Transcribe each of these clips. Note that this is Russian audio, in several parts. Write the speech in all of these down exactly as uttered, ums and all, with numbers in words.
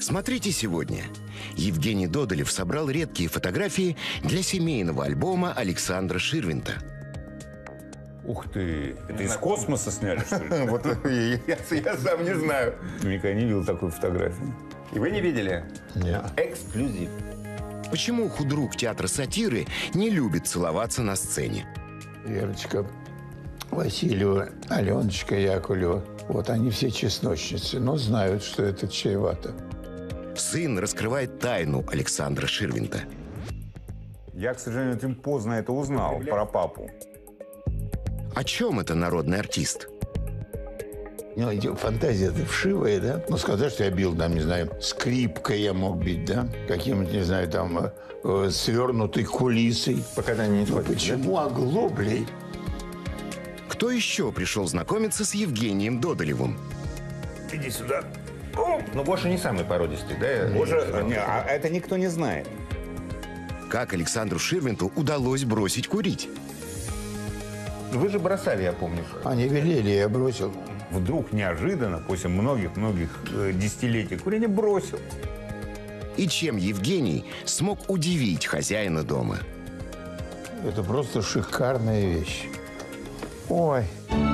Смотрите сегодня. Евгений Додолев собрал редкие фотографии для семейного альбома Александра Ширвинта. Ух ты! Это из космоса сняли, что ли? Вот я сам не знаю. Никогда не видел такой фотографии. И вы не видели? Нет. Эксклюзив. Почему худрук театра сатиры не любит целоваться на сцене? Верочка Васильева, Аленочка Яковлева. Вот они все чесночницы, но знают, что это чревато. Сын раскрывает тайну Александра Ширвинта. Я, к сожалению, очень поздно это узнал про папу. О чем это народный артист? Ну, фантазия-то вшивая, да? Ну, сказать, что я бил, там, не знаю, скрипкой я мог бить, да? Каким-нибудь, не знаю, там, э, свернутой кулисой. Пока не Но почему оглоблей? Кто еще пришел знакомиться с Евгением Додолевым? Иди сюда. Ну, Гоша не самый породистый, да? Гоша, не, а это никто не знает. Как Александру Ширвинту удалось бросить курить? Вы же бросали, я помню. Они велели, я бросил. Вдруг неожиданно, после многих-многих э, десятилетий, курение бросил. И чем Евгений смог удивить хозяина дома? Это просто шикарная вещь. Ой.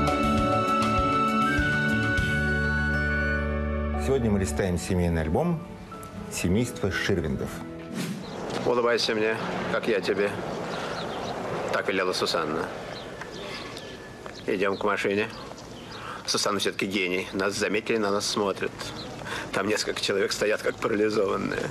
Сегодня мы листаем семейный альбом «Семейство Ширвиндов». Улыбайся мне, как я тебе. Так велела Сусанна. Идем к машине. Сусанна все-таки гений. Нас заметили, на нас смотрят. Там несколько человек стоят, как парализованные.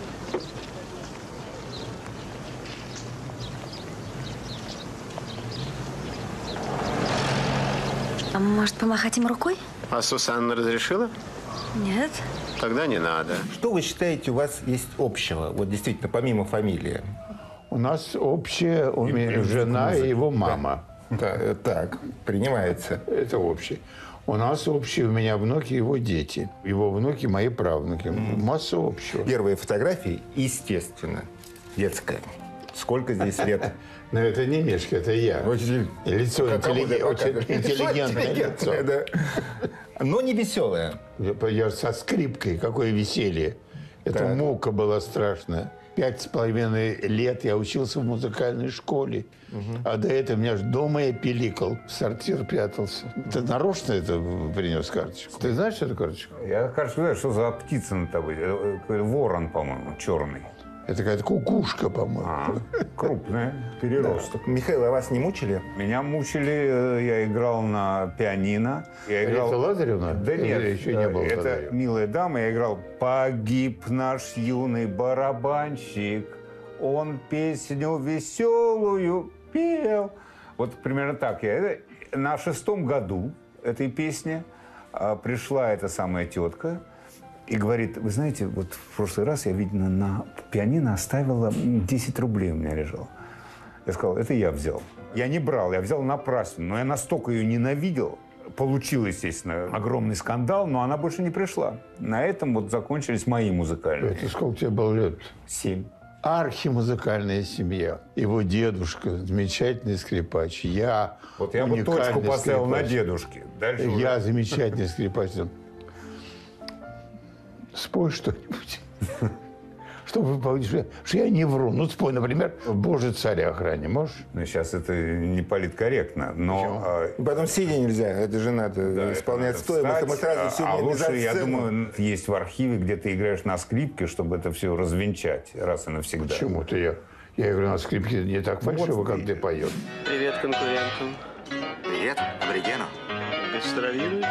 А может, помахать им рукой? А Сусанна разрешила? Нет. Тогда не надо. Что вы считаете, у вас есть общего? Вот действительно, помимо фамилии. У нас общая, у меня жена и его мама. Да, так, принимается. Это общее. У нас общие, у меня внуки, его дети. Его внуки, мои правнуки. Масса общего. Первые фотографии, естественно, детская. Сколько здесь лет? Но это не Мишка, это я. Очень, лицо интеллиг... очень интеллигентное лицо. Да. Но не веселое. Я, я со скрипкой, какое веселье. Это Так. мука была страшная. Пять с половиной лет я учился в музыкальной школе. Угу. А до этого меня ж дома я пиликал, в сортир прятался. Ты нарочно это принес карточку? Ты знаешь, что это карточка? Я, кажется, знаю, что за птица над тобой. Ворон, по-моему, черный. Это какая-то кукушка, по-моему. А, крупная, переросток. Да. Михаил, а вас не мучили? Меня мучили, я играл на пианино. Я играл... Рита Лазаревна? Да нет, еще не было это тогда. милая дама. Я играл «Погиб наш юный барабанщик, он песню веселую пел». Вот примерно так. Я... На шестом году этой песни пришла эта самая тетка и говорит: вы знаете, вот в прошлый раз я, видно, на пианино оставила десять рублей у меня лежало. Я сказал: это я взял. Я не брал, я взял напрасно. Но я настолько ее ненавидел. Получил, естественно, огромный скандал, но она больше не пришла. На этом вот закончились мои музыкальные. Это сколько тебе было лет? Семь. Архимузыкальная семья. Его дедушка, замечательный скрипач. Я Вот я бы точку поставил скрипач. на дедушке. Дальше Я уже... замечательный скрипач. Спой что-нибудь. Чтобы что я не вру. Ну, спой, например, «Боже, царя охрани». Можешь? Ну, сейчас это не политкорректно, но... А, Потом сидя нельзя, это же надо да, исполнять это стоя. надо Мы встать, сразу все а время лучше, за я сцену. думаю, есть в архиве, где ты играешь на скрипке, чтобы это все развенчать раз и навсегда. Почему-то я... Я играю на скрипке не так фальшиво, Вот как ты. ты поешь. Привет конкурентам. Привет, аборигену. Гастролируешь?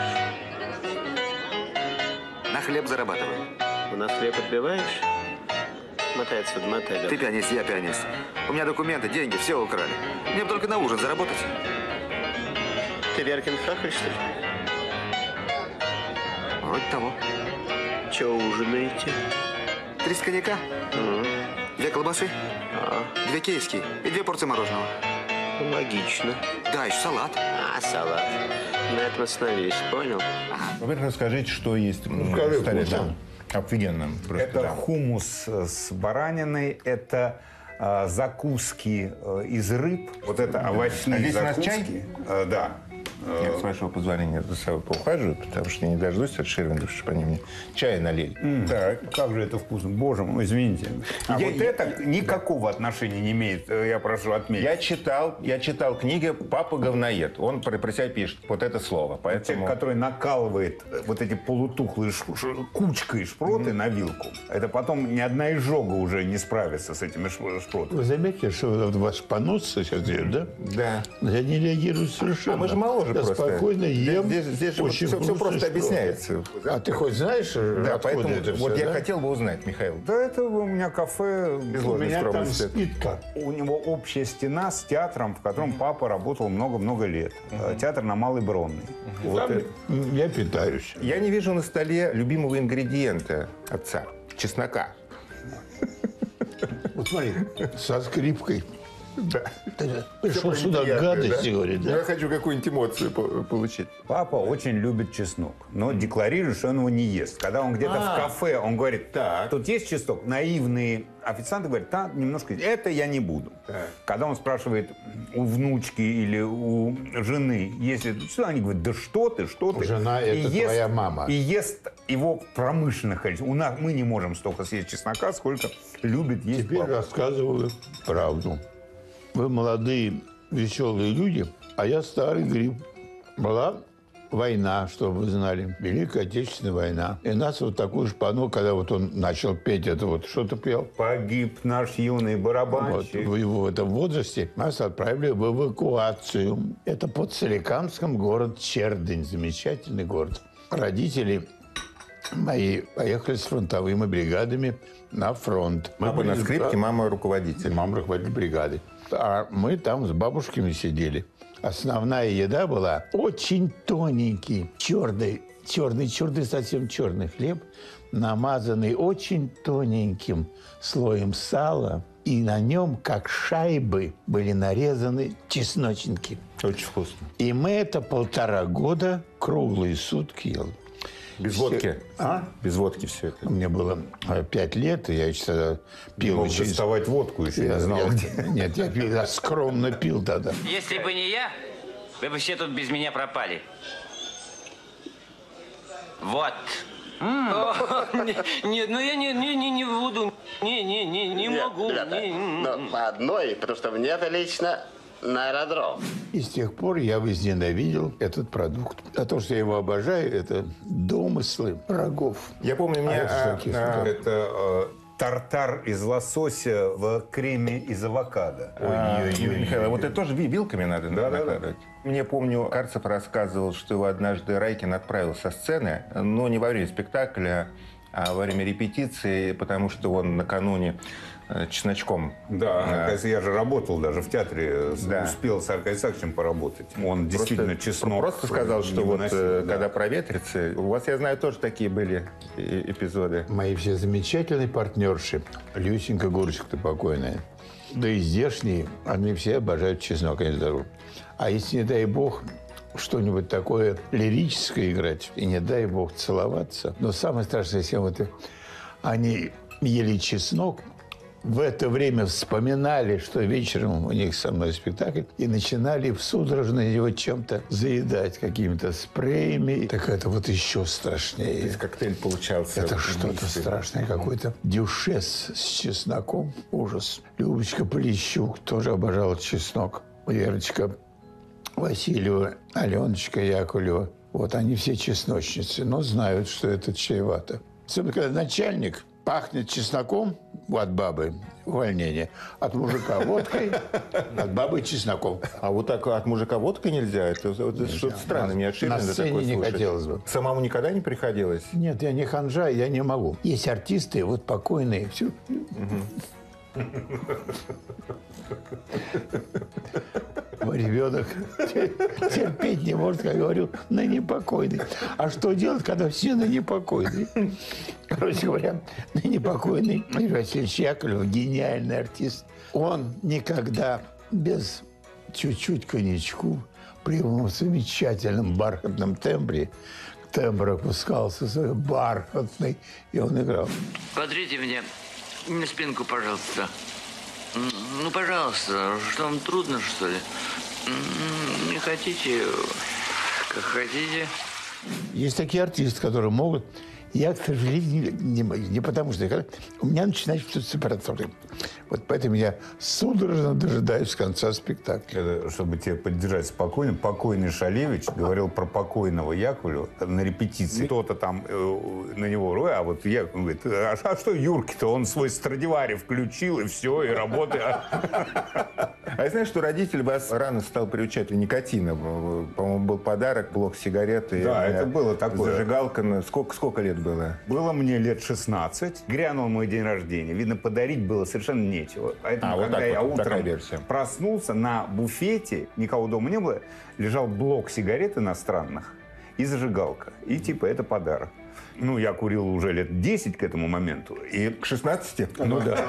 На хлеб зарабатываю. У нас хлеб отбиваешь? Мотай отсюда, мотай. Ты пианист, я пианист. У меня документы, деньги, все украли. Мне бы только на ужин заработать. Ты Веркин хахаль, что ли? Вроде того. Чего ужинаете? Три с коньяка, Угу. две колбасы, А, две киевские и две порции мороженого. логично. Да, еще салат. А, салат. На этом остановись, понял? Во-первых, расскажите, что есть в скажи, столе. вкусно. Офигенно. Просто, Это да. хумус с бараниной, это а, закуски а, из рыб. Вот это овощные А здесь у нас закуски. чай? А, да. Я, с вашего позволения, за собой поухаживаю, потому что я не дождусь от Ширвиндов, чтобы они мне чая налили. М, Так. Как же это вкусно. Боже мой, извините. А Я- вот я- это никакого отношения не имеет, э, я прошу отметить. Я читал, я читал книги «Папа говноед». Он про, про себя пишет вот это слово. Человек, Поэтому... который накалывает э, вот эти полутухлые ш- ш- кучкой шпроты на вилку, это потом ни одна изжога уже не справится с этими ш- шпротами. Вы заметили, что вот ваш понос сейчас идет, да? Да. Я не реагирую совершенно. А мы же моложе Я просто. спокойно ем. Здесь, здесь же очень все, все вкусные просто шпроты. объясняется. А ты хоть знаешь, Да, откуда поэтому это все, вот я да? хотел бы узнать, Михаил. Да это у меня кафе. Без У ложной меня там скромности. скидка. У него общая стена с театром, в котором папа работал много-много лет. Э, Театр на Малой Бронной. Вот Там это. я питаюсь. Я не вижу на столе любимого ингредиента отца – чеснока. Вот смотри, со скрипкой. Да. Ты пришел сюда гадости, говорит, да? Я хочу какую-нибудь эмоцию по- получить. Папа очень любит чеснок, но декларирует, что он его не ест. Когда он где-то в кафе, он говорит, Так. тут есть чеснок? Наивные официанты говорят, да, немножко, это я не буду. Так. Когда он спрашивает у внучки или у жены, если что, они говорят, да что ты, что ты. Жена – И это ест- твоя мама. И ест его в промышленных количествах. У нас мы не можем столько съесть чеснока, сколько любит есть Теперь папа. рассказываю правду. Вы молодые, веселые люди, а я старый гриб. Была война, чтобы вы знали, Великая Отечественная война. И нас вот такую шпану, когда вот он начал петь это вот, что ты пел? Погиб наш юный Вот, барабанщик. в, его- в этом возрасте нас отправили в эвакуацию. Это под Соликамском город Чердынь, замечательный город. Родители мои поехали с фронтовыми бригадами на фронт. Мы Папа на были- скрипке, мама руководитель. Мама руководитель бригады. А мы там с бабушками сидели. Основная еда была очень тоненький, черный, черный, черный, совсем черный хлеб, намазанный очень тоненьким слоем сала. И на нем, как шайбы, были нарезаны чесночинки. Очень вкусно. И мы это полтора года круглые сутки ел. Без Все- водки? А? Без водки все это. Мне было э, пять лет, и я еще тогда пил Мог очень... доставать водку, еще Я не знал. я- нет, я, пил, я скромно пил тогда. Если бы не я, вы бы все тут без меня пропали. Вот. О, не- Нет, ну я не, не, не, не буду. Не, не, не, не могу. Ребята, не, ну, по одной, потому что мне-то лично на аэродром. И с тех пор я возненавидел этот продукт. А то, что я его обожаю, это домыслы врагов. Я помню, мне... это а, такие а, Это э, тартар из лосося в креме из авокадо. А, Михаил, а вот это тоже ви- вилками надо Да, да, да. накладывать. Мне, помню, Карцев рассказывал, что его однажды Райкин отправил со сцены, но не во время спектакля, а во время репетиции, потому что он накануне э, чесночком. Да, А, оказывается, я же работал даже в театре, с- Да. успел с Аркадием Сакчем поработать. Он действительно просто, чеснок Просто сказал, что не вот выносил, э, да. когда проветрится, у вас, я знаю, тоже такие были э- эпизоды. Мои все замечательные партнерши, Люсенька Гурчик-то покойная, да и здешние, они все обожают чеснок, они здоровы. А если, не дай бог, что-нибудь такое лирическое играть, и не дай бог целоваться, но самое страшное всем это, они ели чеснок, в это время вспоминали, что вечером у них со мной спектакль, и начинали судорожно его чем-то заедать, какими-то спреями. Так это вот еще страшнее. То есть коктейль получался. Это что-то убийственный. страшное, какой-то дюшес с чесноком. Ужас. Любочка Полищук тоже обожала чеснок. Верочка Васильева, Аленочка Яковлева. Вот они все чесночницы, но знают, что это чревато. Особенно, когда начальник пахнет чесноком от бабы, увольнение, от мужика водкой, от бабы чесноком. А вот так от мужика водкой нельзя? Это, это что-то странное. Мне от На Ширвинда сцене такое не слушать. хотелось бы. Самому никогда не приходилось? Нет, я не ханжа, я не могу. Есть артисты, вот покойные, все. Мой ребенок терпеть не может, как говорю, на непокойный. А что делать, когда все на непокойный? Короче говоря, на непокойный Юрий Васильевич Яковлев, гениальный артист. Он никогда без чуть-чуть коньячку при его замечательном бархатном тембре тембр опускался свой бархатный, и он играл. Смотрите мне на спинку, пожалуйста. М, Ну, пожалуйста, что вам трудно, что ли? М, Не хотите как хотите. Есть такие артисты, которые могут... Я, к сожалению, не, не, не потому что... У меня начинает что-то температура. Вот поэтому я судорожно дожидаюсь конца спектакля. Это, чтобы тебя поддержать спокойно, покойный Шалевич говорил про покойного Яковлева на репетиции. Кто-то там э, на него... А вот Яков говорит, а, а что Юрки-то? Он свой Страдивари включил, и все, и работает. А я знаю, что родитель вас рано стал приучать у никотина. По-моему, был подарок, блок сигарет. И да, это было такое. Зажигалка. Сколько, сколько лет было? Было мне лет шестнадцать. Грянул мой день рождения. Видно, подарить было совершенно нечего. Поэтому, а, вот когда так я вот, утром проснулся, на буфете, никого дома не было, лежал блок сигарет иностранных и зажигалка. И типа это подарок. Ну, я курил уже лет десять к этому моменту. И... К шестнадцати? Ну да.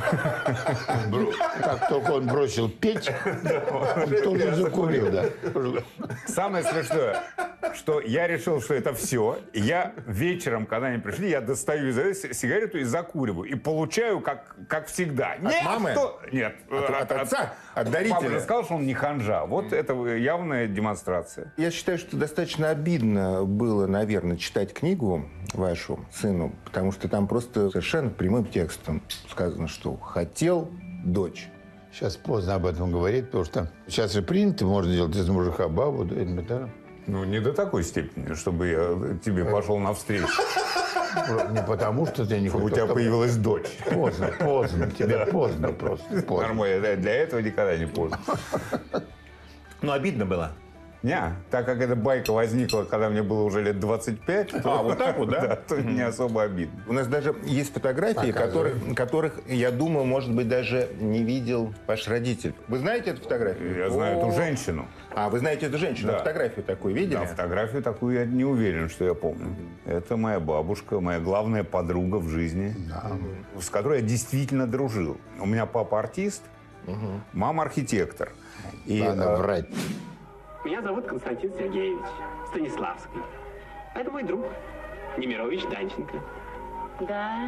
Как только он бросил петь, он тоже закурил, да. Самое смешное, что я решил, что это все. Я вечером, когда они пришли, я достаю сигарету и закуриваю. И получаю, как, как всегда. От Нет, мамы? Что? Нет. От, от отца? От дарителя? Папа же сказал, что он не ханжа. Вот это явная демонстрация. Я считаю, что достаточно обидно было, наверное, читать книгу вашу сыну, потому что там просто совершенно прямым текстом сказано, что хотел дочь. Сейчас поздно об этом говорить, потому что сейчас же принято, можно делать из мужика бабу, да? Ну, не до такой степени, чтобы я тебе пошел навстречу. Не потому, что ты не хочешь. У тебя появилась дочь. Поздно, поздно. Тебе поздно просто. Нормально, для этого никогда не поздно. Но обидно было. Не, так как эта байка возникла, когда мне было уже лет двадцать пять, а, то, вот так вот, да? да то mm-hmm. не особо обидно. У нас даже есть фотографии, которых, которых, я думаю, может быть, даже не видел ваш родитель. Вы знаете эту фотографию? Я знаю О-о-о. эту женщину. А, вы знаете эту женщину? Да. Фотографию такую видели? Да, фотографию такую я не уверен, что я помню. Mm-hmm. Это моя бабушка, моя главная подруга в жизни, mm-hmm. с которой я действительно дружил. У меня папа артист, mm-hmm. мама архитектор. И, Надо врать. Меня зовут Константин Сергеевич Станиславский. Это мой друг Немирович Данченко. Да.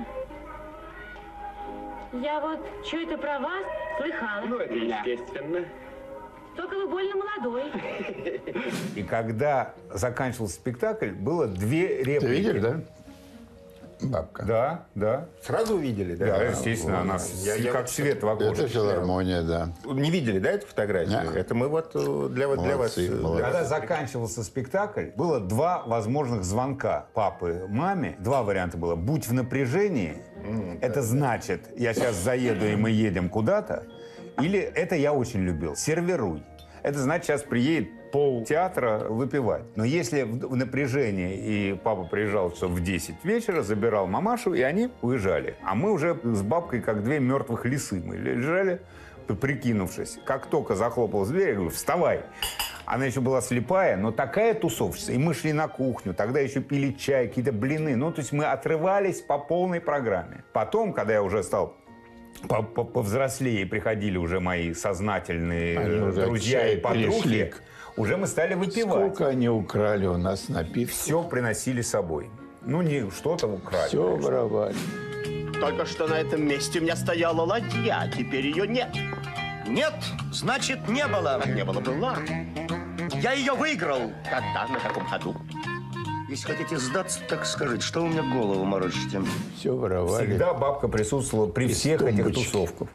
Я вот что-то про вас слыхала. Ну, это естественно. Только вы больно молодой. И когда заканчивался спектакль, было две реплики. Ты видишь, да? Бабка. Да, да. Сразу увидели, да? Да, естественно, она я, я как свет в окошке. Это филармония, да. Не видели, да, эту фотографию? Да. Это мы вот для, молодцы, для вас... Молодцы. Когда заканчивался спектакль, было два возможных звонка папы маме. Два варианта было. Будь в напряжении, mm, это да, значит, я сейчас заеду, и мы едем куда-то. Или это я очень любил, сервируй. Это значит, сейчас приедет пол театра выпивать. Но если в напряжении, и папа приезжал часов в десять вечера, забирал мамашу, и они уезжали. А мы уже с бабкой, как две мертвых лисы, мы лежали, прикинувшись. Как только захлопалась дверь, я говорю, вставай. Она еще была слепая, но такая тусовщица. И мы шли на кухню, тогда еще пили чай, какие-то блины. Ну, то есть мы отрывались по полной программе. Потом, когда я уже стал повзрослее, приходили уже мои сознательные они друзья и подружки, уже мы стали выпивать. Сколько они украли у нас напитков? Все приносили с собой. Ну, не что-то украли. Все конечно. Воровали. Только что на этом месте у меня стояла ладья, теперь ее нет. Нет, значит, не было. Не было, была. Я ее выиграл. Когда? На каком ходу? Если хотите сдаться, так скажите, что вы мне голову морочите? Все воровали. Всегда бабка присутствовала при Из всех тумбочки. Этих тусовках.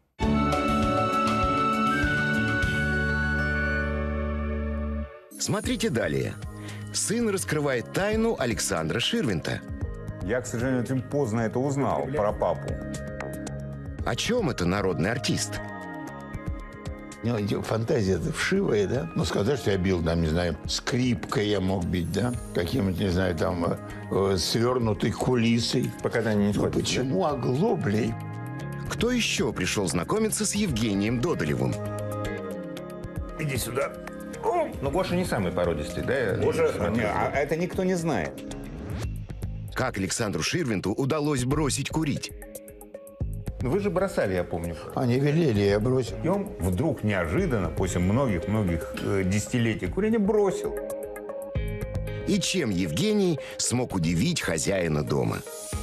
Смотрите далее. Сын раскрывает тайну Александра Ширвинта. Я, к сожалению, очень поздно это узнал про папу. О чем это народный артист? Фантазия-то вшивая, да? Ну, сказать, что я бил, там, не знаю, скрипкой я мог бить, да? Каким-нибудь, не знаю, там, э, свернутой кулисой. Пока не сходит. Ну, почему да? оглоблей? Кто еще пришел знакомиться с Евгением Додолевым? Иди сюда. Ну, Гоша не самый породистый, да? Гоша, не, а это никто не знает. Как Александру Ширвинту удалось бросить курить? Вы же бросали, я помню. Они велели, я бросил. И он вдруг неожиданно, после многих-многих э, десятилетий курения, бросил. И чем Евгений смог удивить хозяина дома?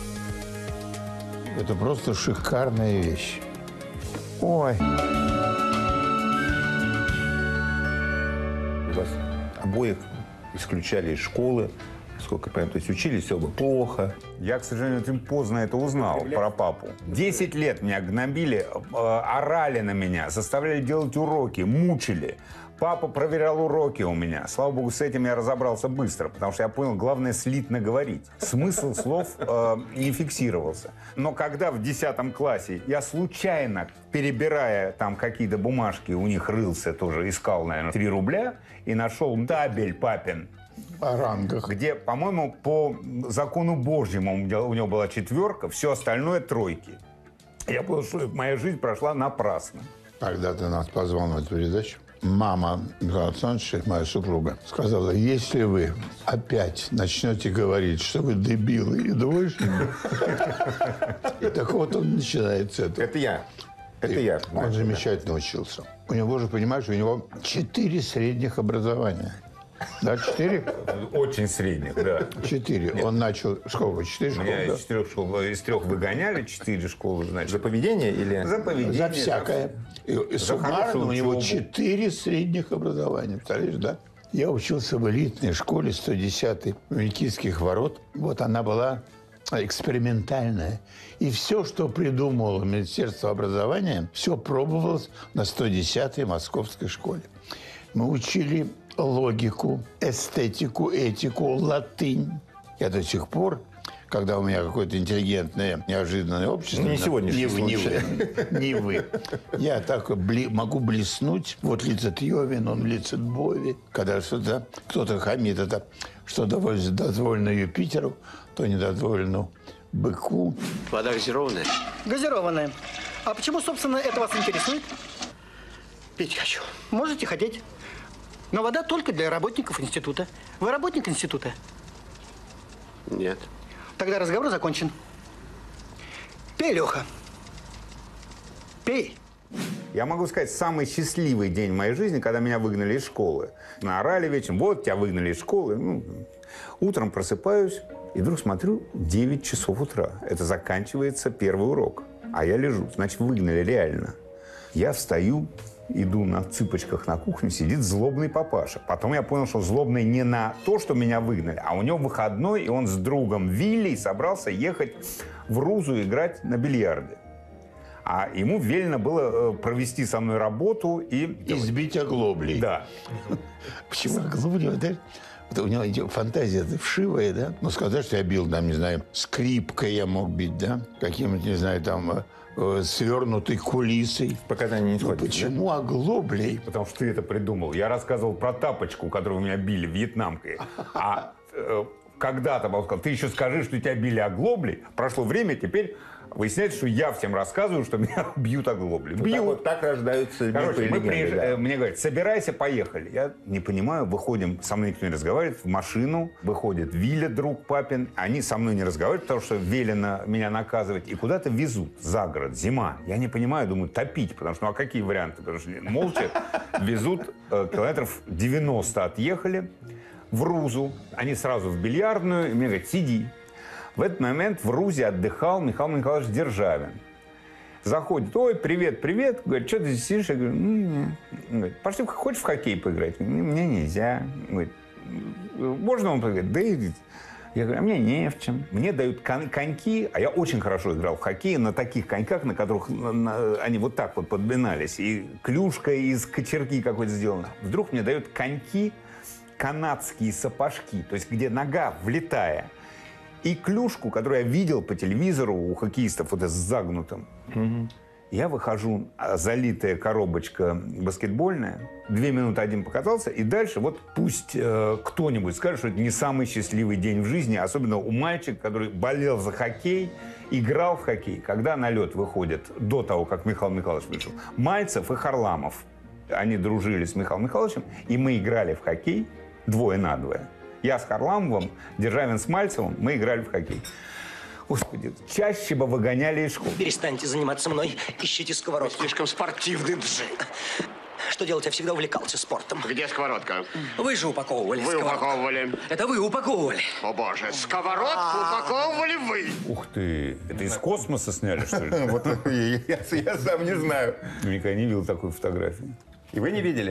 Это просто шикарная вещь. Ой. У вас обоих исключали из школы. Сколько я понимаю, то есть учились оба плохо. Я, к сожалению, очень поздно это узнал про папу. Десять лет меня гнобили, э, орали на меня, заставляли делать уроки, мучили. Папа проверял уроки у меня. Слава богу, с этим я разобрался быстро, потому что я понял, главное слитно говорить. Смысл слов э, не фиксировался. Но когда в десятом классе я случайно, перебирая там какие-то бумажки, у них рылся тоже, искал, наверное, три рубля, и нашел табель папин, о рангах. Где, по-моему, по закону Божьему у него была четверка, все остальное тройки. Я понял, что моя жизнь прошла напрасно. Когда ты нас позвал на эту передачу, мама Михаила Александровича, моя супруга, сказала, если вы опять начнете говорить, что вы дебилы и двоечники, и так вот он начинает с этого. Это я. Это я. Он замечательно учился. У него же, понимаешь, у него четыре средних образования. Да, четыре? Очень средних, да. Четыре. Он начал... Сколько? Четыре школы, Меня да? из четырех школ, из трех выгоняли, четыре школы, значит. За поведение или... За поведение. За всякое. И, и суммарно у него четыре средних образования. Представляешь, да? Я учился в элитной школе сто десятой Мелькийских ворот. Вот она была экспериментальная. И все, что придумывало Министерство образования, все пробовалось на сто десятой Московской школе. Мы учили логику, эстетику, этику, латынь. Я до сих пор, когда у меня какое-то интеллигентное, неожиданное общество... Не сегодняшний не вы, не случай. вы, не вы. Я так бли, могу блеснуть. Вот лицет Йовин, он лицет Бови. Когда что-то, кто-то хамит, это что дозволено Юпитеру, то не дозволено быку. Вода газированная? Газированная. А почему, собственно, это вас интересует? Пить хочу. Можете хотеть. Но вода только для работников института. Вы работник института? Нет. Тогда разговор закончен. Пей, Леха. Пей. Я могу сказать, самый счастливый день в моей жизни, когда меня выгнали из школы. Наорали вечером, вот тебя выгнали из школы. Ну, утром просыпаюсь и вдруг смотрю, девять часов утра. Это заканчивается первый урок. А я лежу, значит, выгнали реально. Я встаю, иду на цыпочках на кухню, сидит злобный папаша. Потом я понял, что злобный не на то, что меня выгнали, а у него выходной, и он с другом Вилли собрался ехать в Рузу играть на бильярде. А ему велено было провести со мной работу и... Избить оглоблей. Да. Почему оглоблей? У него фантазия вшивая, да? Ну, сказать, что я бил, там, не знаю, скрипкой я мог бить, да? Каким-нибудь, не знаю, там... свернутой кулисой. Показания не сходят. Ну, почему да? оглоблей? Потому что ты это придумал. Я рассказывал про тапочку, которую меня били вьетнамкой. А э, когда-то он сказал, ты еще скажи, что тебя били оглоблей. Прошло время, теперь выясняется, что я всем рассказываю, что меня бьют оглоблей. Ну, бьют. Так, вот, так рождаются Короче, мы приезж... да. мне говорят, собирайся, поехали. Я не понимаю, выходим, со мной никто не разговаривает, в машину, выходит Виля, друг папин, они со мной не разговаривают, потому что велено меня наказывать, и куда-то везут за город, зима. Я не понимаю, думаю, топить, потому что, ну а какие варианты? Потому что молча везут, э, километров девяносто отъехали в Рузу, они сразу в бильярдную, и мне говорят, сиди. В этот момент в Рузе отдыхал Михаил Николаевич Державин. Заходит, ой, привет, привет. Говорит, что ты здесь сидишь? Я говорю, ну, говорит, пошли, хочешь в хоккей поиграть? Мне нельзя. Говорит, можно он поиграть? Да и... Я говорю, а мне не в чем. Мне дают кон- коньки, а я очень хорошо играл в хоккей на таких коньках, на которых на, на, они вот так вот подминались. И клюшка из кочерги какой-то сделана. Вдруг мне дают коньки, канадские сапожки, то есть где нога влетая. И клюшку, которую я видел по телевизору у хоккеистов, вот с загнутым. Mm-hmm. Я выхожу, залитая коробочка баскетбольная, две минуты один покатался, и дальше вот пусть э, кто-нибудь скажет, что это не самый счастливый день в жизни, особенно у мальчика, который болел за хоккей, играл в хоккей. Когда на лед выходят, до того, как Михаил Михайлович вышел, Мальцев и Харламов. Они дружили с Михаилом Михайловичем, и мы играли в хоккей двое на двое. Я с Харламовым, Державин с Мальцевым, мы играли в хоккей. Господи, чаще бы выгоняли из школы. Перестаньте заниматься мной, ищите сковородку. Слишком спортивный джин. Что делать? Я всегда увлекался спортом. Где сковородка? Вы же упаковывали Вы сковородку. упаковывали. Это вы упаковывали. О боже, сковородку упаковывали вы. Ух ты, это из космоса сняли, что ли? Вот я сам не знаю. Никогда не видел такой фотографии. И вы не видели?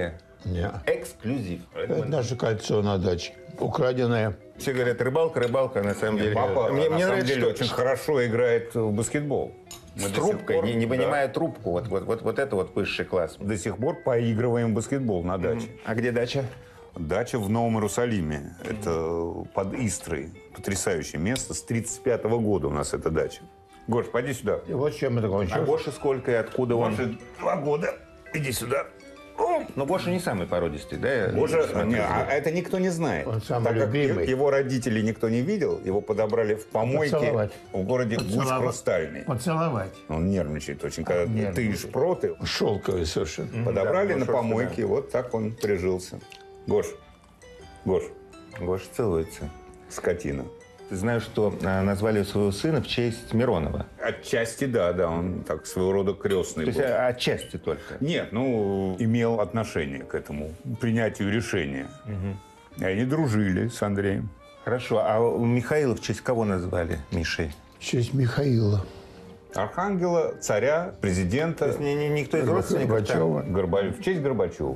Нет. Эксклюзив. Это наше кольцо на даче. Украденное. Все говорят, рыбалка, рыбалка, а на самом деле... Папа, мне, на мне самом нравится, деле, что... очень хорошо играет в баскетбол. Мы С до трубкой, сих пор, не, не да, понимая трубку. Вот, вот, вот, вот это вот высший класс. До сих пор поигрываем в баскетбол на даче. Mm. А где дача? Дача в Новом Иерусалиме. Mm. Это под Истрой. Потрясающее место. С тридцать пятого года у нас эта дача. Гош, пойди сюда. И вот чем это кончилось. А Гоша сколько и откуда он? Гоша два года. Иди сюда. Но Гоша не самый породистый, да? Гоша, не, а это никто не знает. Он самый так любимый. Как его родителей никто не видел, его подобрали в помойке Поцеловать. в городе Поцеловать. Гусь-Хрустальный. Поцеловать. Он нервничает очень, когда ты шпроты. Шелковый совершенно. Подобрали Да, на Гоша, помойке, да. вот так он прижился. Гош, Гош, Гоша целуется. скотина. Ты знаешь, что а, назвали своего сына в честь Миронова? Отчасти да, да, он так своего рода крестный То есть был. а, отчасти только? Нет, ну, имел отношение к этому принятию решения. Угу. И они дружили с Андреем. Хорошо, а у Михаила в честь кого назвали Мишей? В честь Михаила. Архангела, царя, президента. То есть ни, ни, никто из родственников там? Горба... В честь Горбачева.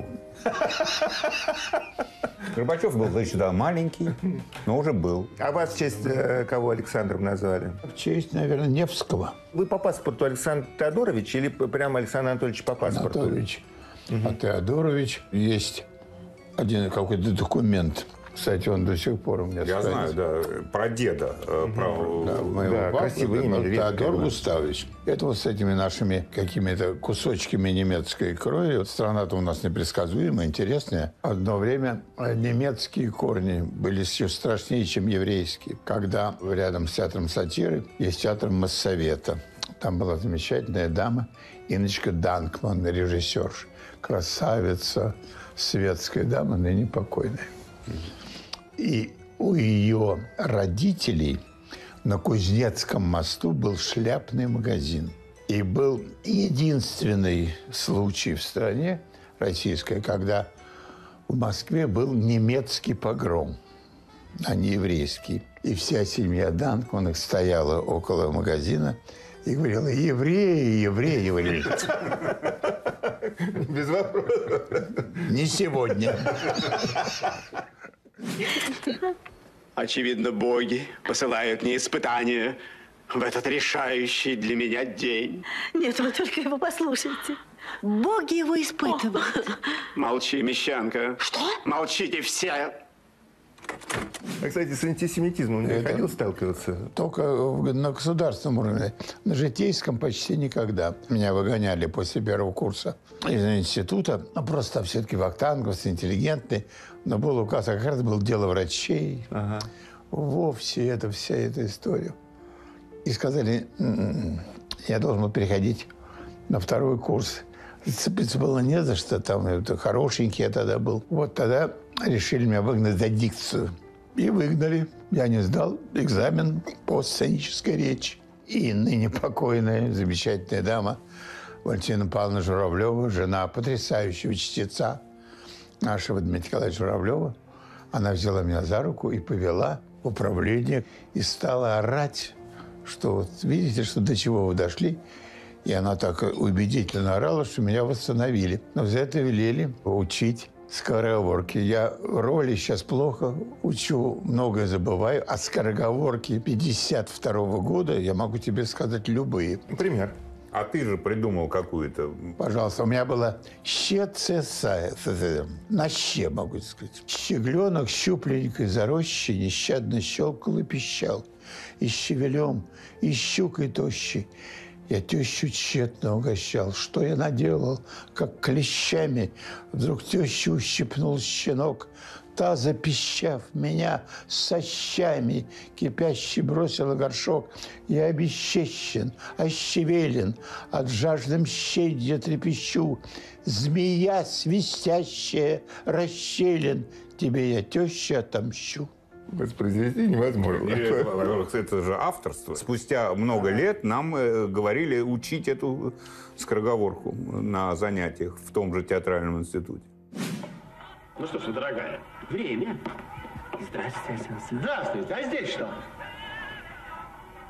Горбачев был еще да, маленький, но уже был. А вас в честь э, кого Александром назвали? В честь, наверное, Невского. Вы по паспорту Александр Теодорович или прямо Александр Анатольевич по паспорту? Анатольевич. Угу. А Теодорович есть один какой-то документ. Кстати, он до сих пор у меня Я стоит. знаю, да, про деда. Угу. Про... Да, моего да, папы, красивое имя. Теодор Густавович. Это вот с этими нашими какими-то кусочками немецкой крови. Вот страна-то у нас непредсказуемая, интересная. Одно время немецкие корни были еще страшнее, чем еврейские. Когда рядом с театром сатиры есть театр Моссовета. Там была замечательная дама Инночка Данкман, режиссер. Красавица, светская дама, ныне покойная. И у ее родителей на Кузнецком мосту был шляпный магазин. И был единственный случай в стране российской, когда в Москве был немецкий погром, а не еврейский. И вся семья Данкманных стояла около магазина и говорила: евреи, евреи, евреи. Без вопросов. Не сегодня. Очевидно, боги посылают мне испытания в этот решающий для меня день. Нет, вы только его послушайте. Боги его испытывают. Молчи, мещанка. Что? Молчите все. А, кстати, с антисемитизмом не ходил сталкиваться? Только на государственном уровне. На житейском почти никогда. Меня выгоняли после первого курса из института. Ну, просто все-таки вахтанговцы, интеллигентные. Но был указ, а как раз было дело врачей. Ага. Вовсе это вся эта история. И сказали, я должен был переходить на второй курс. Зацепиться было не за что, там это хорошенький я тогда был. Вот тогда решили меня выгнать за дикцию. И выгнали. Я не сдал экзамен по сценической речи. И ныне покойная, замечательная дама Валентина Павловна Журавлева, жена потрясающего чтеца нашего Дмитрия Николаевича Журавлева, она взяла меня за руку и повела в управление и стала орать, что вот видите, что до чего вы дошли. И она так убедительно орала, что меня восстановили. Но за это велели учить скороговорки. Я роли сейчас плохо учу, многое забываю. А скороговорки пятьдесят второго года я могу тебе сказать любые. Например? А ты же придумал какую-то... Пожалуйста, у меня была щецеса, на ще, могу сказать. Щегленок щупленькой за рощей нещадно щелкал и пищал. И щавелем, и щукой тощей. Я тещу тщетно угощал. Что я наделал, как клещами. Вдруг тещу ущипнул щенок. Та, запищав меня со щами, кипящий бросила горшок. Я обесчещен, ощевелен, от жажды мщенья трепещу. Змея свистящая, расщелин, тебе я, теща, отомщу. Воспроизвести невозможно. Это же авторство. Спустя много лет нам э, говорили учить эту скороговорку на занятиях в том же театральном институте. Ну что ж, дорогая, время. Здравствуйте, Александр. Здравствуйте. А здесь что?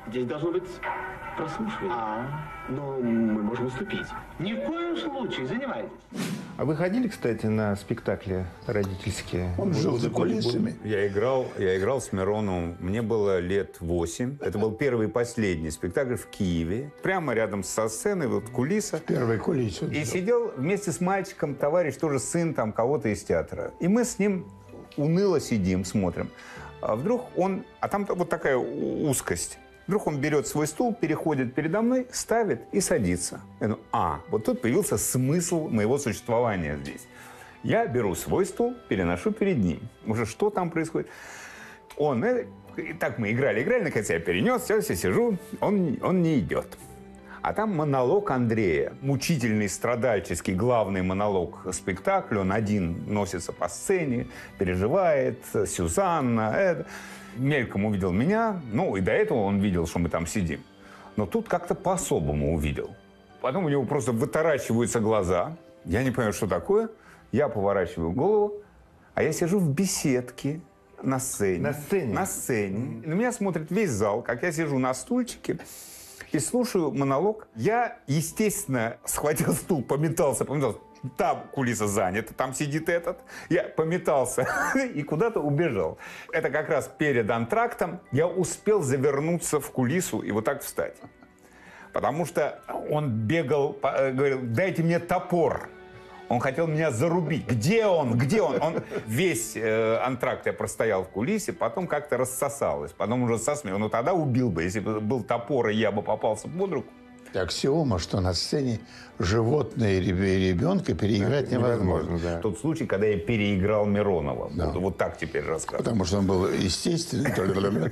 Здесь должно быть прослушивание. А, но мы можем уступить. Ни в коем случае, занимайтесь. А вы ходили, кстати, на спектакли родительские? Он жил за кулисами. Я играл, я играл с Мироновым. Мне было лет восемь. Это был первый и последний спектакль в Киеве. Прямо рядом со сценой, вот кулиса. Первый кулис. И сидел вместе с мальчиком, товарищ, тоже сын там кого-то из театра. И мы с ним уныло сидим, смотрим. А вдруг он... А там вот такая узкость. Вдруг он берет свой стул, переходит передо мной, ставит и садится. Я думаю, а, вот тут появился смысл моего существования здесь. Я беру свой стул, переношу перед ним. Уже что там происходит? Он, э, и так мы играли, играли, наконец я перенес, сейчас я сижу, он, он не идет. А там монолог Андрея, мучительный, страдальческий, главный монолог спектакля. Он один носится по сцене, переживает, Сюзанна, это... Мельком увидел меня, ну и до этого он видел, что мы там сидим. Но тут как-то по-особому увидел. Потом у него просто вытаращиваются глаза. Я не понимаю, что такое. Я поворачиваю голову, а я сижу в беседке на сцене. На сцене? На сцене. На меня смотрит весь зал, как я сижу на стульчике и слушаю монолог. Я, естественно, схватил стул, пометался, пометался. Там кулиса занята, там сидит этот. Я пометался и куда-то убежал. Это как раз перед антрактом я успел завернуться в кулису и вот так встать. Потому что он бегал, говорил, дайте мне топор. Он хотел меня зарубить. Где он? Где он? Он весь э, антракт я простоял в кулисе, потом как-то рассосалось. Потом уже сосмеял. Ну тогда убил бы, если бы был топор, и я бы попался под руку. Аксиома, что на сцене животное и ребенка переиграть невозможно. невозможно да. Тот случай, когда я переиграл Миронова. Да. Вот, вот так теперь рассказываю. Потому что он был естественный.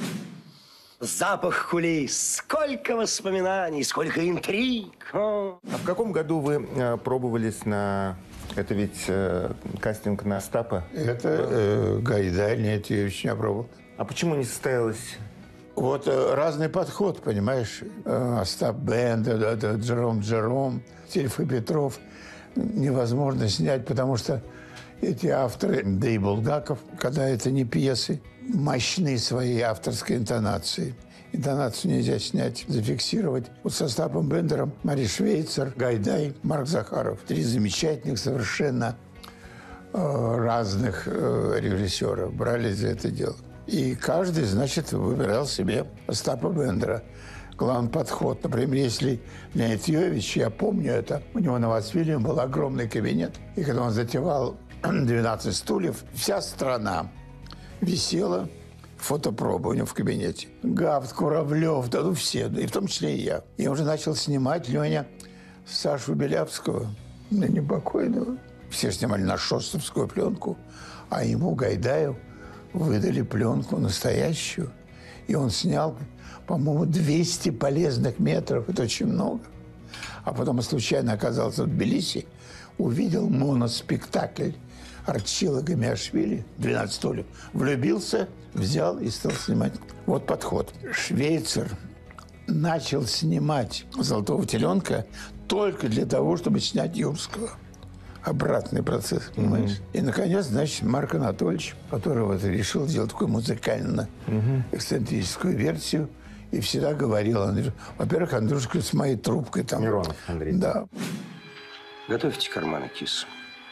Запах кулис. Сколько воспоминаний, сколько интриг. А в каком году вы э, пробовались на... Это ведь э, кастинг на Остапа? Это э, Гайдай, нет, я еще не пробовал. А почему не состоялось? Вот э, разный подход, понимаешь. Э, Остап Бенд, э, э, Джером Джером, Тильф и Петров невозможно снять, потому что эти авторы, да и Булгаков, когда это не пьесы, мощны своей авторской интонацией. Интонацию нельзя снять, зафиксировать. Вот с Остапом Бендером Мари Швейцер, Гайдай, Марк Захаров. Три замечательных совершенно э, разных э, режиссера брались за это дело. И каждый, значит, выбирал себе Остапа Бендера. Главный подход. Например, если Леонид Йович, я помню это, у него на Васильеве был огромный кабинет. И когда он затевал двенадцать стульев, вся страна висела фотопроба у него в кабинете. Гафт, Куравлев, да ну все, и в том числе и я. Я уже начал снимать, Леня, Сашу Белявского, ныне покойного. Все снимали на шостовскую пленку, а ему, Гайдаю, выдали пленку настоящую. И он снял, по-моему, двести полезных метров. Это очень много. А потом он случайно оказался в Тбилиси, увидел моноспектакль Арчила Гамиашвили, двенадцать стульев, влюбился, взял и стал снимать. Вот подход. Швейцер начал снимать «Золотого теленка» только для того, чтобы снять Юрского. Обратный процесс, понимаешь? Mm-hmm. И, наконец, значит, Марк Анатольевич, который вот решил сделать такую музыкально-эксцентрическую версию, и всегда говорил, Андрюш... во-первых, Андрюшка с моей трубкой там. Миронов, Андрей. Да. Готовьте карманы, кис.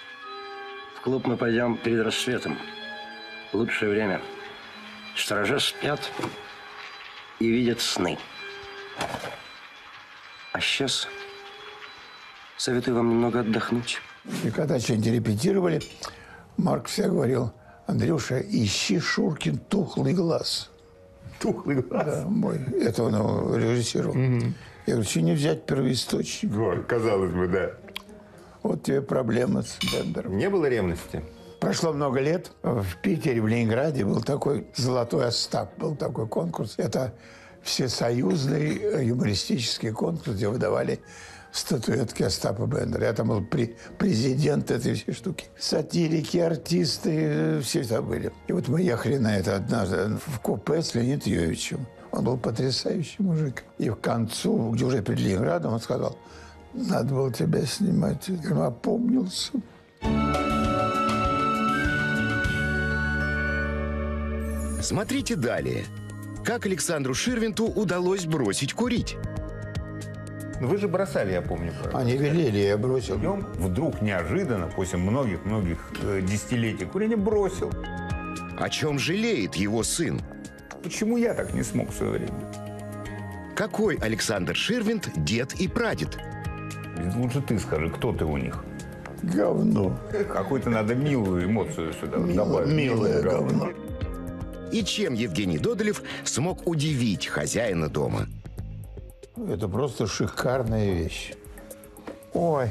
В клуб мы пойдем перед рассветом. Лучшее время. Сторожа спят и видят сны. А сейчас советую вам немного отдохнуть. И когда что-нибудь репетировали, Марк всегда говорил, Андрюша, ищи Шуркин тухлый глаз. Тухлый глаз? Да, мой. Это он его режиссировал. Mm-hmm. Я говорю, что не взять первоисточник? Вот, казалось бы, да. Вот тебе проблема с Бендером. Не было ревности? Прошло много лет. В Питере, в Ленинграде был такой «Золотой Остап», был такой конкурс. Это всесоюзный юмористический конкурс, где выдавали статуэтки Остапа Бендера. Я там был при, президент этой всей штуки. Сатирики, артисты, все там были. И вот мы ехали на это однажды в купе с Леонидом Йовичем. Он был потрясающий мужик. И к концу, где уже перед Ленинградом, он сказал, надо было тебя снимать. Я говорю, опомнился. Смотрите далее. Как Александру Ширвинту удалось бросить курить? Вы же бросали, я помню. Они велели, я бросил. И он вдруг неожиданно, после многих-многих э, десятилетий курения, бросил. О чем жалеет его сын? Почему я так не смог в свое время? Какой Александр Ширвинт дед и прадед? Лучше ты скажи, кто ты у них? Говно. Какую-то надо милую эмоцию сюда Мило, добавить. милое говно. И чем Евгений Додолев смог удивить хозяина дома? Это просто шикарная вещь. Ой.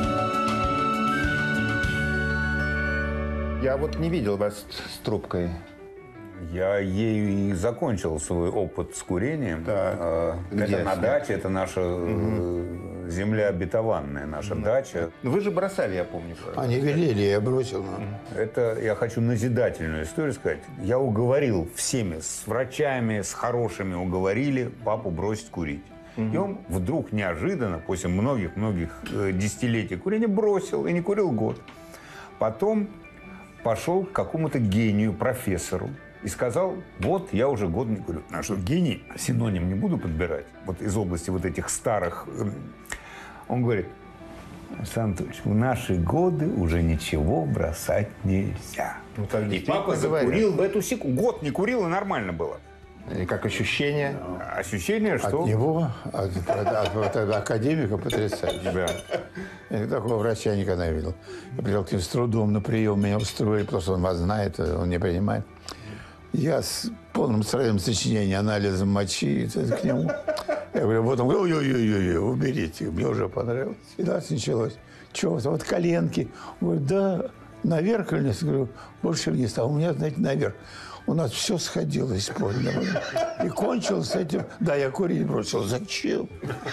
Я вот не видел вас с трубкой. Я ею и закончил свой опыт с курением. Так. Это на даче, это наша угу. земля обетованная, наша угу. дача. Вы же бросали, я помню. Они велели, я бросил. Это я хочу назидательную историю сказать. Я уговорил всеми, с врачами, с хорошими уговорили папу бросить курить. Угу. И он вдруг неожиданно, после многих-многих десятилетий курения, бросил и не курил год. Потом пошел к какому-то гению, профессору, и сказал, вот, я уже год не курю. А что, гений, синоним не буду подбирать, вот из области вот этих старых. Он говорит, Александр Анатольевич, в наши годы уже ничего бросать нельзя. Ну, так, и папа закурил в эту секунду. Год не курил, и нормально было. И как ощущение? Ощущение, что... От него, от, от, от, от академика потрясающе. Да. Я такого врача никогда не видел. Я приехал к ним с трудом на прием, меня устроили, потому что он вас знает, он не принимает. Я с полным строем сочинения, анализом мочи к нему. Я говорю, вот он, ой-ой-ой, уберите, мне уже понравилось. И дальше началось. Что, вот коленки. Он говорит, да, наверх или вниз? Я говорю, больше вниз. А у меня, знаете, наверх. У нас все сходилось по одному. И кончил с этим. Да, я курить бросил. Зачем?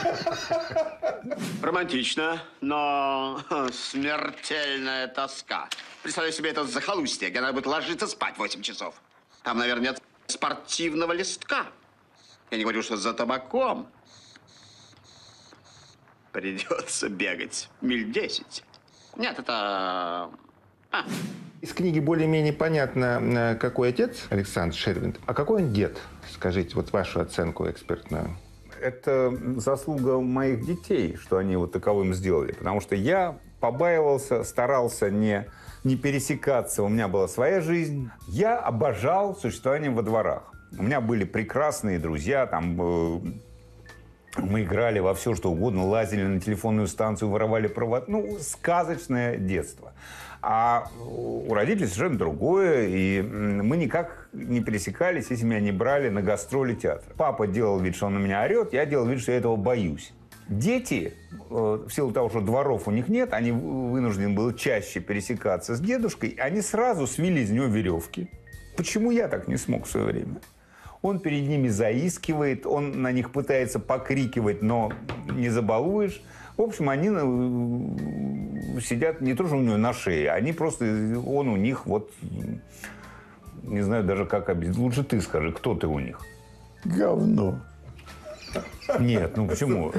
Романтично, но смертельная тоска. Представляю себе это захолустье, где надо будет ложиться спать восемь часов. Там, наверное, нет спортивного листка. Я не говорю, что за табаком. Придется бегать миль десять. Нет, это... А. Из книги более-менее понятно, какой отец Александр Ширвинт. А какой он дед? Скажите, вот вашу оценку экспертную. Это заслуга моих детей, что они вот таковым сделали. Потому что я побаивался, старался не, не пересекаться. У меня была своя жизнь. Я обожал существование во дворах. У меня были прекрасные друзья. Там, э, мы играли во все, что угодно. Лазили на телефонную станцию, воровали провод. Ну, сказочное детство. А у родителей совершенно другое, и мы никак не пересекались, если меня не брали на гастроли театра. Папа делал вид, что он на меня орет, я делал вид, что я этого боюсь. Дети, в силу того, что дворов у них нет, они вынуждены были чаще пересекаться с дедушкой, они сразу свили из него веревки. Почему я так не смог в свое время? Он перед ними заискивает, он на них пытается покрикивать, но не забалуешь. В общем, они сидят не то, что у него на шее, они просто, он у них вот, не знаю даже как объяснить. Лучше ты скажи, кто ты у них? Говно. Нет, ну почему?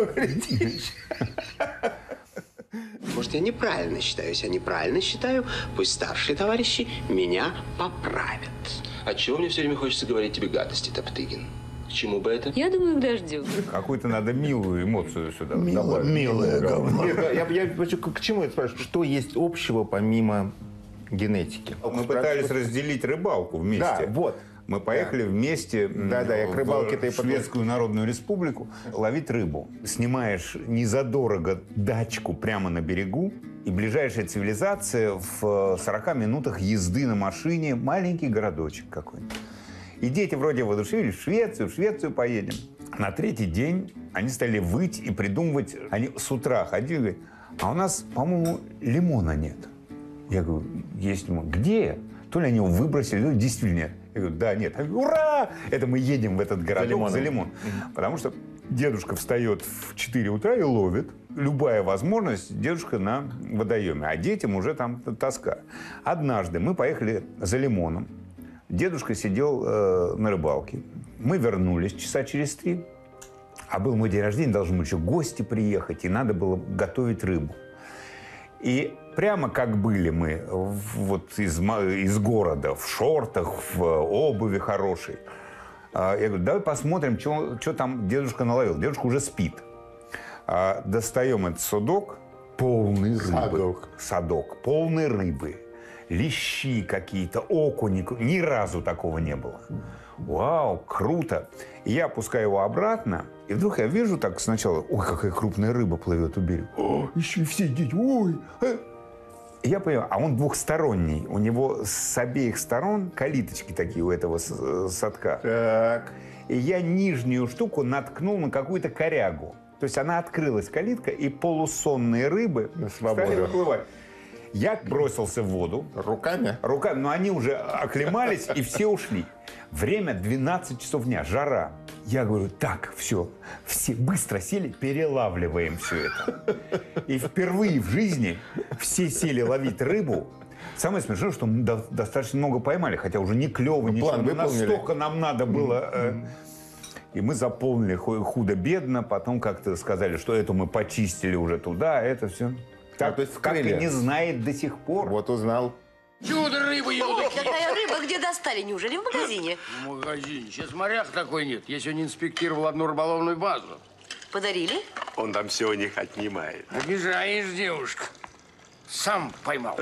Может, я неправильно считаю. Если я неправильно считаю, пусть старшие товарищи меня поправят. А чего мне все время хочется говорить тебе гадости, Топтыгин? К чему бы это? Я думаю, к дождю. Какую-то надо милую эмоцию сюда Мило, добавить. Милое говно. Нет, я, я, я, к чему я спрашиваю? Что есть общего помимо генетики? Мы пытались разделить рыбалку вместе. Да, вот. Мы поехали да. вместе да, да, я к рыбалке-то в Шведскую Народную Республику ловить рыбу. Снимаешь незадорого дачку прямо на берегу, и ближайшая цивилизация в сорока минутах езды на машине, маленький городочек какой-то. И дети вроде воодушевились, в Швецию, в Швецию поедем. На третий день они стали выть и придумывать. Они с утра ходили и говорят, а у нас, по-моему, лимона нет. Я говорю, есть лимон. Где? То ли они его выбросили, то ли действительно нет. Я говорю, да, нет. Я говорю, ура! Это мы едем в этот городок за, за лимон. Mm-hmm. Потому что дедушка встает в четыре утра и ловит. Любая возможность, дедушка на водоеме. А детям уже там тоска. Однажды мы поехали за лимоном. Дедушка сидел э, на рыбалке. Мы вернулись часа через три. А был мой день рождения, должны были еще гости приехать. И надо было готовить рыбу. И прямо как были мы вот из, из города, в шортах, в обуви хорошей, А, я говорю, давай посмотрим, что там дедушка наловил. Дедушка уже спит. А, достаем этот судок, полный рыбы. Садок. Садок, полный рыбы. Лещи какие-то, окуни. Ни разу такого не было. Вау, круто. И я опускаю его обратно, и вдруг я вижу так сначала, ой, какая крупная рыба плывет у берега. О, еще все дети, ой. И я понимаю, а он двухсторонний. У него с обеих сторон калиточки такие у этого садка. Так. И я нижнюю штуку наткнул на какую-то корягу. То есть она открылась, калитка, и полусонные рыбы стали выплывать. Я бросился в воду. Руками? Руками. Но они уже оклемались, и все ушли. Время двенадцать часов дня, жара. Я говорю, так, все, все быстро сели, перелавливаем все это. И впервые в жизни все сели ловить рыбу. Самое смешное, что мы до- достаточно много поймали, хотя уже не клево, ничего. План Но выполнили? настолько нам надо было... э, И мы заполнили ху- худо-бедно, потом как-то сказали, что это мы почистили уже туда, это все. Так, А, то есть как и вскрыли? не знает до сих пор. Вот узнал. Чудо рыбы, елки! Какая рыба? Где достали? Неужели в магазине? В магазине. Сейчас в морях такой нет. Я сегодня инспектировал одну рыболовную базу. Подарили? Он там все у них отнимает. Обижаешь, девушка. Сам поймал.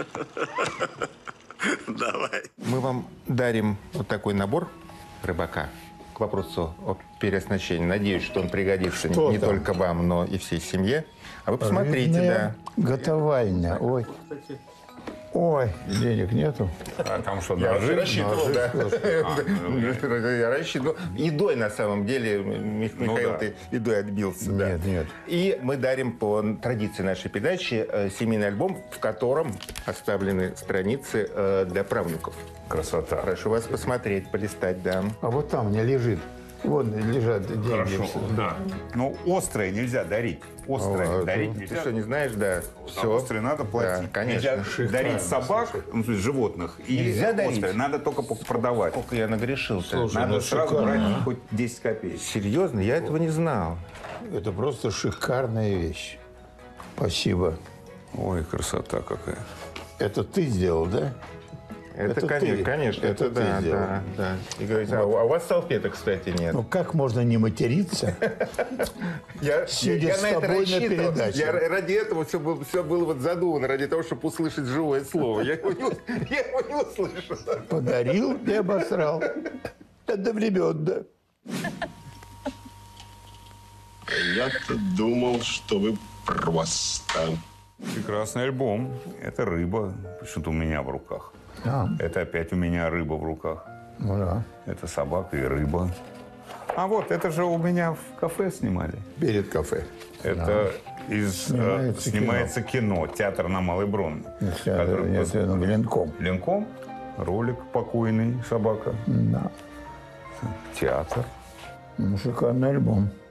Давай. Мы вам дарим вот такой набор рыбака к вопросу о переоснащении. Надеюсь, что он пригодится Что не там? только вам, но и всей семье. А вы посмотрите, Рыбная да. готовальня. Ой. Ой, денег нету. А там что, Я ножи? рассчитывал, Ножи? да. А, ну, Я рассчитывал. Едой, на самом деле, Мих- Ну Михаил, да. ты едой отбился. да. Нет, нет. И мы дарим по традиции нашей передачи э, семейный альбом, в котором оставлены страницы э, для правнуков. Красота. Прошу вас посмотреть, полистать, да. А вот там не лежит. Вон лежат деньги. Хорошо, все. да. Но острое нельзя дарить. Острое А, дарить ты нельзя. что, не знаешь, да? За Все. острое надо платить. Да, конечно. Нельзя Шикарно, дарить собак, ну, то есть животных, и Нельзя дарить? острое. Надо только продавать. Сколько я нагрешился. Слушай, Надо ну сразу шикарно, брать а? хоть десять копеек. Серьезно? Я этого не знал. Это просто шикарная вещь. Спасибо. Ой, красота какая. Это ты сделал, да? Это, Это конечно, ты. конечно, Это это, ты да, сделал. да, да. И говорите, а, у- а у вас салфеток, кстати, нет. Ну как можно не материться? Я, Сидя я с на это тобой на рассчитывал. передаче. Я ради этого все было, все было вот задумано, ради того, чтобы услышать живое слово. Я его не, ус- я его не услышал. Подарил и обосрал. Это времен, да. Я-то думал, что вы просто... Прекрасный альбом. Это рыба. Почему-то у меня в руках. А. Это опять у меня рыба в руках. Ну да. Это собака и рыба. А вот, это же у меня в кафе снимали. Перед кафе. Это из, Снимается э, снимается кино. Театр на Малой Бронной. Театр, нет, это Ленком. Ленком. Ролик покойный, собака. Да. Театр. Ну, шикарный альбом.